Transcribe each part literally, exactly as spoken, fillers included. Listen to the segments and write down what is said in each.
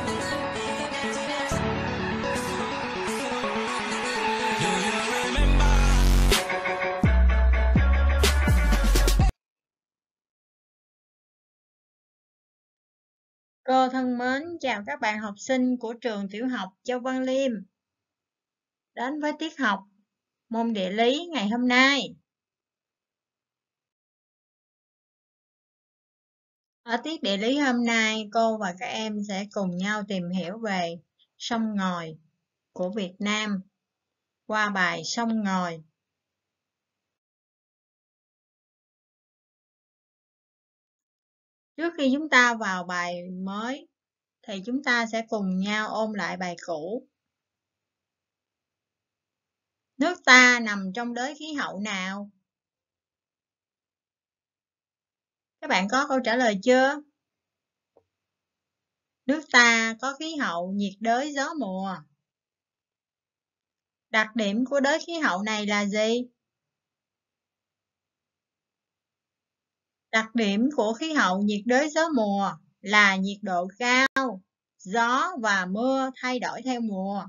Cô thân mến, chào các bạn học sinh của trường tiểu học Châu Văn Liêm đến với tiết học môn địa lý ngày hôm nay. Ở tiết địa lý hôm nay, cô và các em sẽ cùng nhau tìm hiểu về sông ngòi của Việt Nam qua bài Sông Ngòi. Trước khi chúng ta vào bài mới thì chúng ta sẽ cùng nhau ôn lại bài cũ. Nước ta nằm trong đới khí hậu nào? Các bạn có câu trả lời chưa? Nước ta có khí hậu nhiệt đới gió mùa. Đặc điểm của đới khí hậu này là gì? Đặc điểm của khí hậu nhiệt đới gió mùa là nhiệt độ cao, gió và mưa thay đổi theo mùa.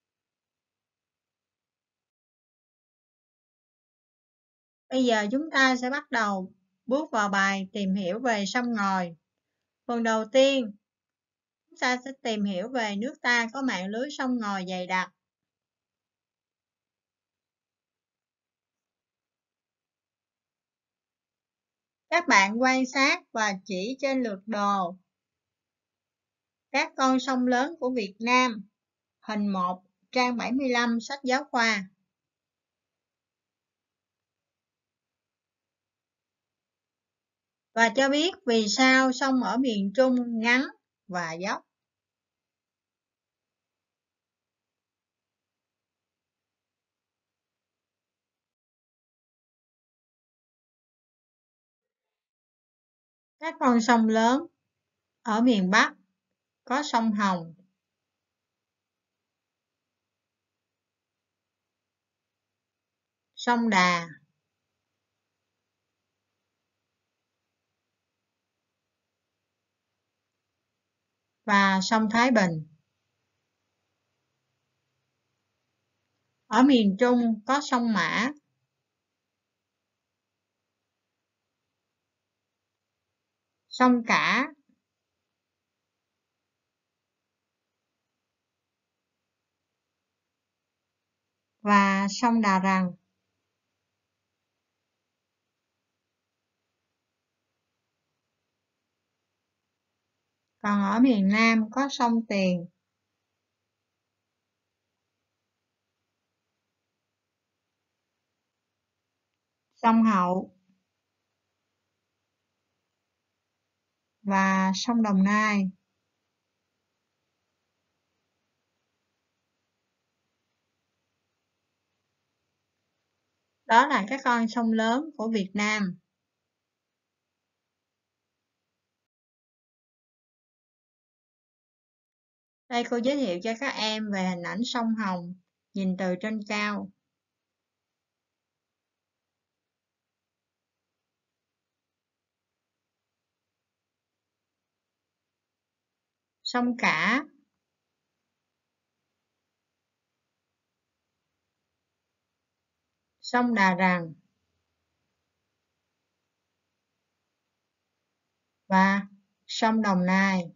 Bây giờ chúng ta sẽ bắt đầu bước vào bài tìm hiểu về sông ngòi. Phần đầu tiên, chúng ta sẽ tìm hiểu về nước ta có mạng lưới sông ngòi dày đặc. Các bạn quan sát và chỉ trên lược đồ các con sông lớn của Việt Nam. Hình một, trang bảy mươi lăm sách giáo khoa. Và cho biết vì sao sông ở miền Trung ngắn và dốc. Các con sông lớn ở miền Bắc có sông Hồng, sông Đà, và sông Thái Bình. Ở miền Trung có sông Mã, sông Cả, và sông Đà Răng. Còn ở miền Nam có sông Tiền, sông Hậu và sông Đồng Nai. Đó là các con sông lớn của Việt Nam. Đây cô giới thiệu cho các em về hình ảnh sông Hồng nhìn từ trên cao. Sông Cả, sông Đà Răng và sông Đồng Nai.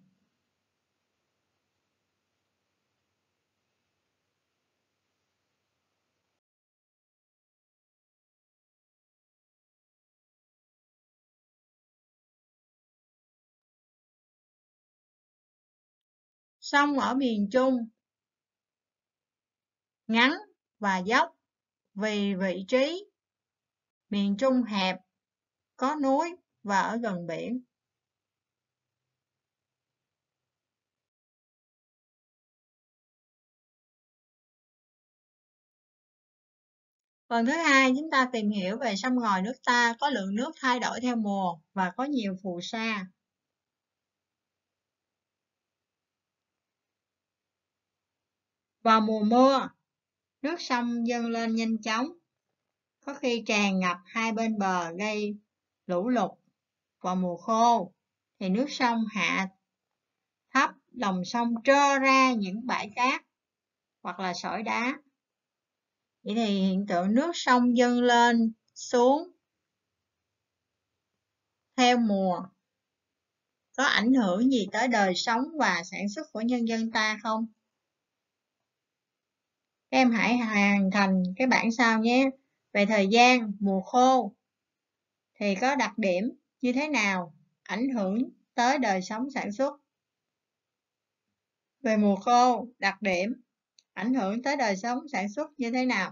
Sông ở miền Trung ngắn và dốc vì vị trí miền Trung hẹp, có núi và ở gần biển. Phần thứ hai, chúng ta tìm hiểu về sông ngòi nước ta có lượng nước thay đổi theo mùa và có nhiều phù sa. Vào mùa mưa, nước sông dâng lên nhanh chóng, có khi tràn ngập hai bên bờ gây lũ lụt. Vào mùa khô thì nước sông hạ thấp, lòng sông trơ ra những bãi cát hoặc là sỏi đá. Vậy thì hiện tượng nước sông dâng lên xuống theo mùa có ảnh hưởng gì tới đời sống và sản xuất của nhân dân ta không? Các em hãy hoàn thành cái bảng sau nhé. Về thời gian, mùa khô thì có đặc điểm như thế nào ảnh hưởng tới đời sống sản xuất? Về mùa khô, đặc điểm ảnh hưởng tới đời sống sản xuất như thế nào?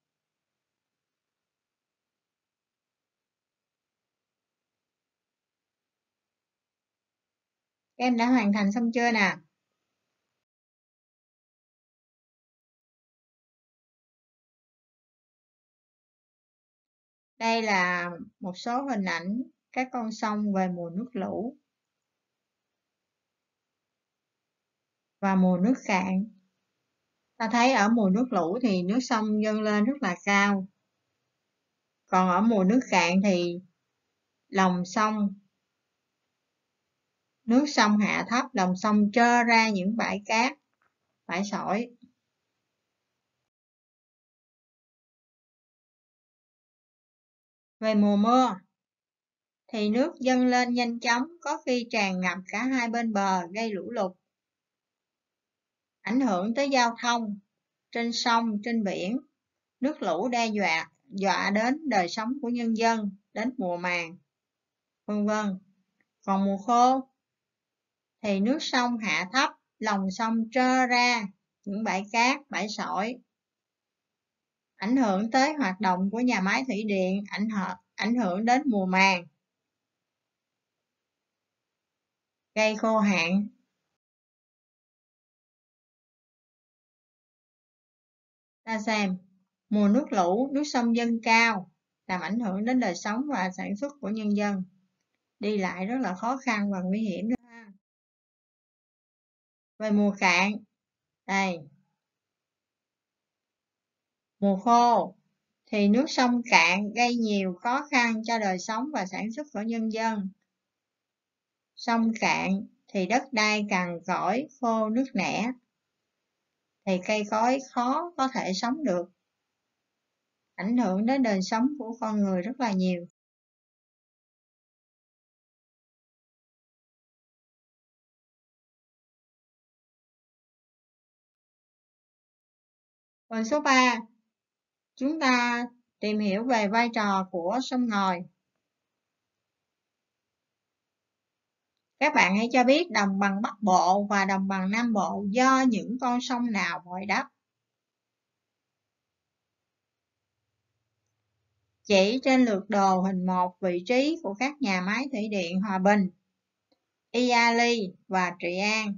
Các em đã hoàn thành xong chưa nè? Đây là một số hình ảnh các con sông về mùa nước lũ và mùa nước cạn. Ta thấy ở mùa nước lũ thì nước sông dâng lên rất là cao. Còn ở mùa nước cạn thì lòng sông, nước sông hạ thấp, lòng sông trơ ra những bãi cát, bãi sỏi. Về mùa mưa thì nước dâng lên nhanh chóng, có khi tràn ngập cả hai bên bờ gây lũ lụt, ảnh hưởng tới giao thông trên sông, trên biển. Nước lũ đe dọa dọa đến đời sống của nhân dân, đến mùa màng, vân vân. Còn mùa khô thì nước sông hạ thấp, lòng sông trơ ra những bãi cát, bãi sỏi, ảnh hưởng tới hoạt động của nhà máy thủy điện, ảnh hưởng ảnh hưởng đến mùa màng, gây khô hạn. Ta xem, mùa nước lũ, nước sông dâng cao, làm ảnh hưởng đến đời sống và sản xuất của nhân dân. Đi lại rất là khó khăn và nguy hiểm đó ha. Về mùa cạn, đây, mùa khô thì nước sông cạn gây nhiều khó khăn cho đời sống và sản xuất của nhân dân. Sông cạn thì đất đai cằn cỗi, khô nước nẻ, thì cây cối khó có thể sống được, ảnh hưởng đến đời sống của con người rất là nhiều. Phần số ba, chúng ta tìm hiểu về vai trò của sông ngòi. Các bạn hãy cho biết đồng bằng Bắc Bộ và đồng bằng Nam Bộ do những con sông nào bồi đắp? Chỉ trên lược đồ hình một vị trí của các nhà máy thủy điện Hòa Bình, Ia Ly và Trị An.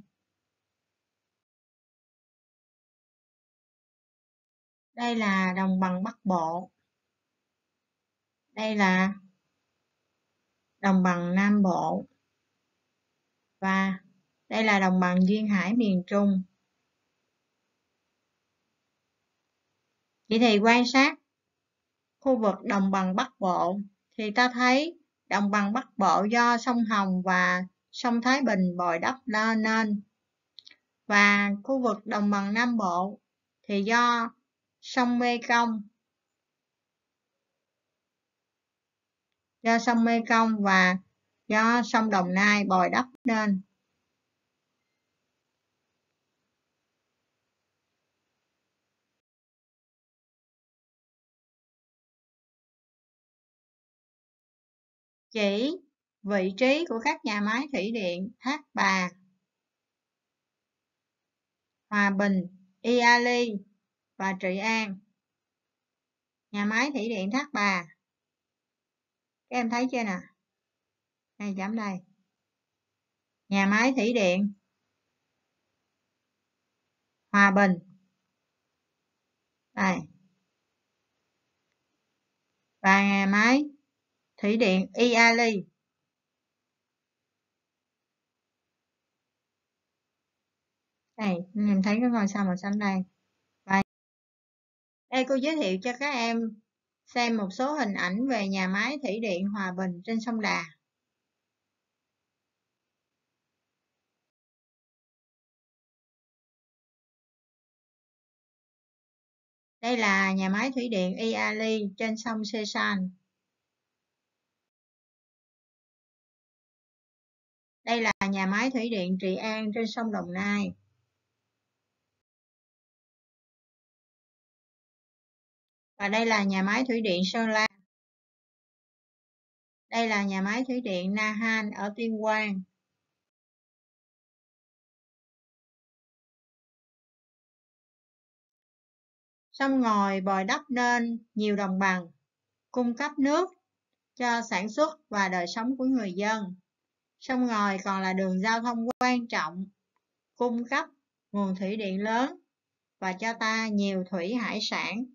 Đây là đồng bằng Bắc Bộ. Đây là đồng bằng Nam Bộ. Và đây là đồng bằng duyên hải miền Trung. Vậy thì quan sát khu vực đồng bằng Bắc Bộ thì ta thấy đồng bằng Bắc Bộ do sông Hồng và sông Thái Bình bồi đắp nên. Và khu vực đồng bằng Nam Bộ thì do sông Mekong, do sông Mekong và do sông Đồng Nai bồi đắp nên. Chỉ vị trí của các nhà máy thủy điện Thác Bà, Hòa Bình, Ia Ly và Trị An. Nhà máy thủy điện Thác Bà, các em thấy chưa nè? Đây, chấm đây. Nhà máy thủy điện Hòa Bình. Đây. Và nhà máy thủy điện Ia Ly. Đây, em thấy cái ngôi sao màu xanh đây. Và đây cô giới thiệu cho các em xem một số hình ảnh về nhà máy thủy điện Hòa Bình trên sông Đà. Đây là nhà máy thủy điện Iali trên sông Sesan. Đây là nhà máy thủy điện Trị An trên sông Đồng Nai. Và đây là nhà máy thủy điện Sơn La. Đây là nhà máy thủy điện Na Han ở Tuyên Quang. Sông Ngòi bồi đắp nên nhiều đồng bằng, cung cấp nước cho sản xuất và đời sống của người dân. Sông Ngòi còn là đường giao thông quan trọng, cung cấp nguồn thủy điện lớn và cho ta nhiều thủy hải sản.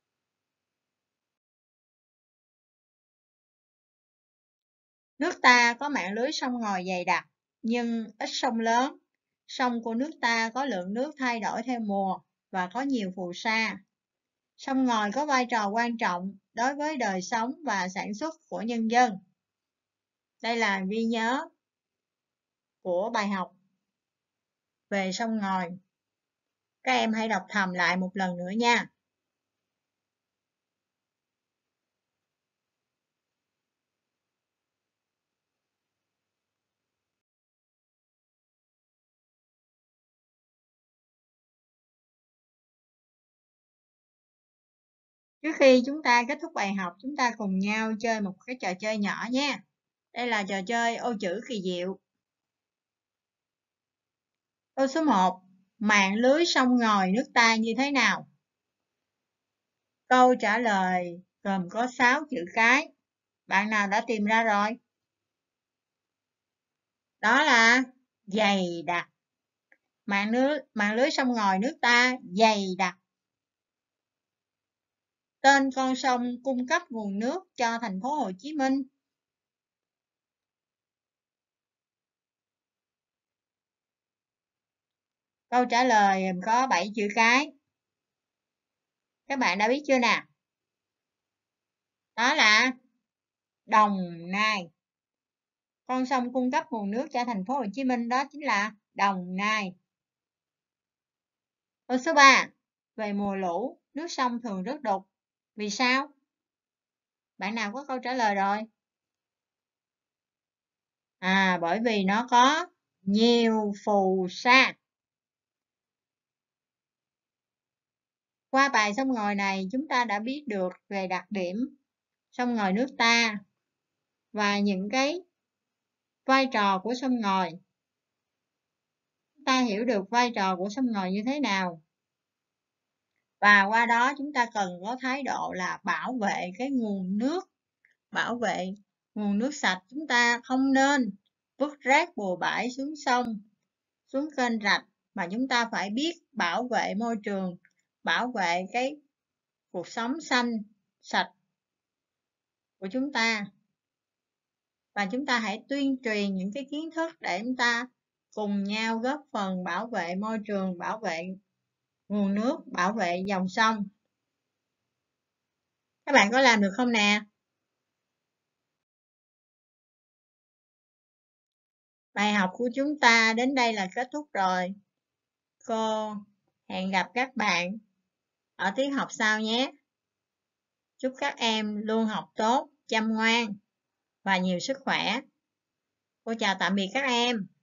Nước ta có mạng lưới sông ngòi dày đặc, nhưng ít sông lớn. Sông của nước ta có lượng nước thay đổi theo mùa và có nhiều phù sa. Sông ngòi có vai trò quan trọng đối với đời sống và sản xuất của nhân dân. Đây là ghi nhớ của bài học về sông ngòi. Các em hãy đọc thầm lại một lần nữa nha. Trước khi chúng ta kết thúc bài học, chúng ta cùng nhau chơi một cái trò chơi nhỏ nhé. Đây là trò chơi ô chữ kỳ diệu. Câu số một. Mạng lưới sông ngòi nước ta như thế nào? Câu trả lời gồm có sáu chữ cái. Bạn nào đã tìm ra rồi? Đó là dày đặc. Mạng lưới, mạng lưới sông ngòi nước ta dày đặc. Tên con sông cung cấp nguồn nước cho thành phố Hồ Chí Minh. Câu trả lời gồm có bảy chữ cái. Các bạn đã biết chưa nào? Đó là Đồng Nai. Con sông cung cấp nguồn nước cho thành phố Hồ Chí Minh đó chính là Đồng Nai. Câu số ba. Về mùa lũ, nước sông thường rất đục. Vì sao? Bạn nào có câu trả lời rồi? À, bởi vì nó có nhiều phù sa. Qua bài sông ngòi này, chúng ta đã biết được về đặc điểm sông ngòi nước ta và những cái vai trò của sông ngòi. Chúng ta hiểu được vai trò của sông ngòi như thế nào. Và qua đó chúng ta cần có thái độ là bảo vệ cái nguồn nước, bảo vệ nguồn nước sạch. Chúng ta không nên vứt rác bừa bãi xuống sông, xuống kênh rạch, mà chúng ta phải biết bảo vệ môi trường, bảo vệ cái cuộc sống xanh, sạch của chúng ta. Và chúng ta hãy tuyên truyền những cái kiến thức để chúng ta cùng nhau góp phần bảo vệ môi trường, bảo vệ nguồn nước, bảo vệ dòng sông. Các bạn có làm được không nè? Bài học của chúng ta đến đây là kết thúc rồi. Cô hẹn gặp các bạn ở tiết học sau nhé. Chúc các em luôn học tốt, chăm ngoan và nhiều sức khỏe. Cô chào tạm biệt các em.